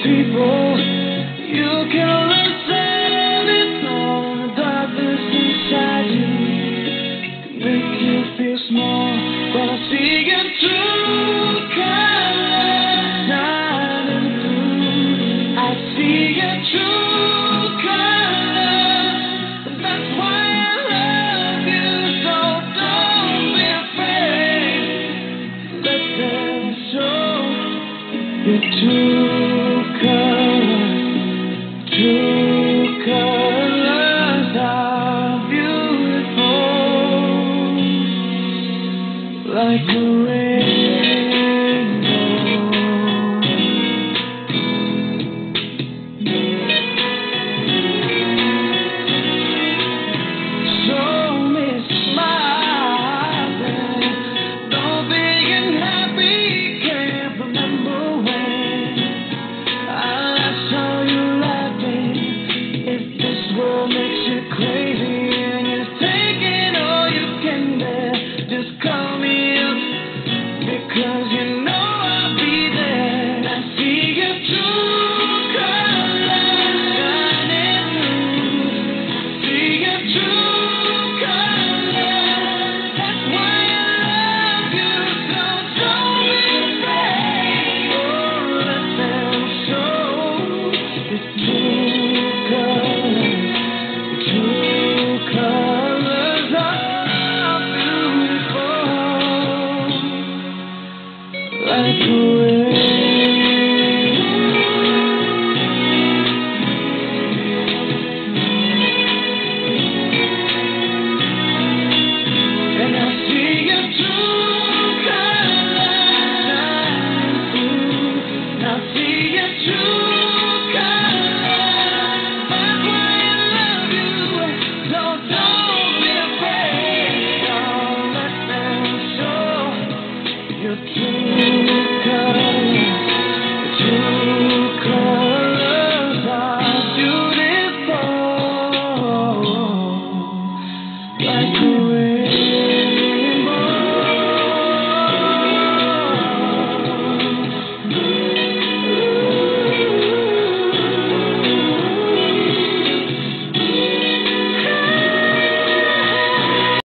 people. You can listen it all. The darkness inside you can make you feel small, but I see your true colors shining through. I see your true colors, and that's why I love you. So don't be afraid. Let them show you true.